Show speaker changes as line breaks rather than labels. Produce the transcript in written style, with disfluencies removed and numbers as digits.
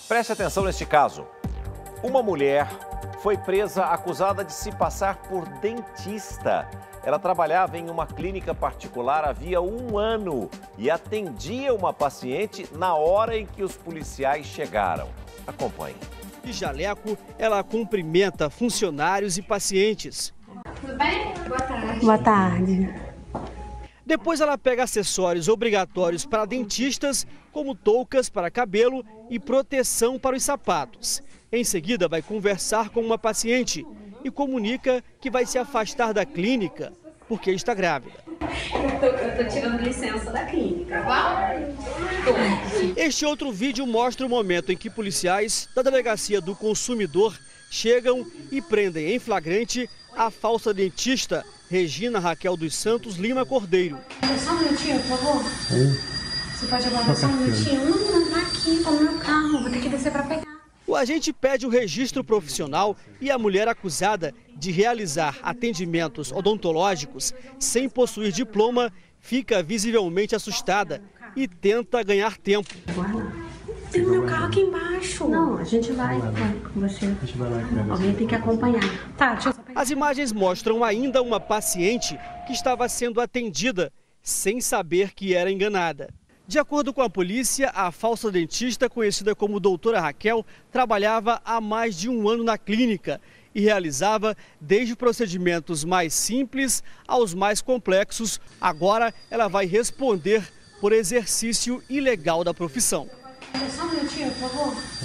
Preste atenção neste caso. Uma mulher foi presa acusada de se passar por dentista. Ela trabalhava em uma clínica particular havia 1 ano e atendia uma paciente na hora em que os policiais chegaram. Acompanhe.
De jaleco, ela cumprimenta funcionários e pacientes.
Tudo bem? Boa tarde.
Boa tarde.
Depois ela pega acessórios obrigatórios para dentistas, como toucas para cabelo e proteção para os sapatos. Em seguida, vai conversar com uma paciente e comunica que vai se afastar da clínica porque está grávida.
Eu tô tirando licença da clínica.
Este outro vídeo mostra o momento em que policiais da Delegacia do Consumidor chegam e prendem em flagrante a falsa dentista Regina Raquel dos Santos Lima Cordeiro.
Só um minutinho, por favor. Você pode aguardar só um minutinho? Não, tá aqui, tá no meu carro, vou ter que descer para pegar.
O agente pede o registro profissional e a mulher acusada de realizar atendimentos odontológicos sem possuir diploma fica visivelmente assustada e tenta ganhar tempo.
Tem o meu carro aqui embaixo. Não, a gente vai com você. Alguém tem que acompanhar. Tá, deixa eu só pegar.
As imagens mostram ainda uma paciente que estava sendo atendida sem saber que era enganada. De acordo com a polícia, a falsa dentista, conhecida como doutora Raquel, trabalhava há mais de 1 ano na clínica e realizava desde procedimentos mais simples aos mais complexos. Agora ela vai responder por exercício ilegal da profissão.
Só um minutinho, por favor.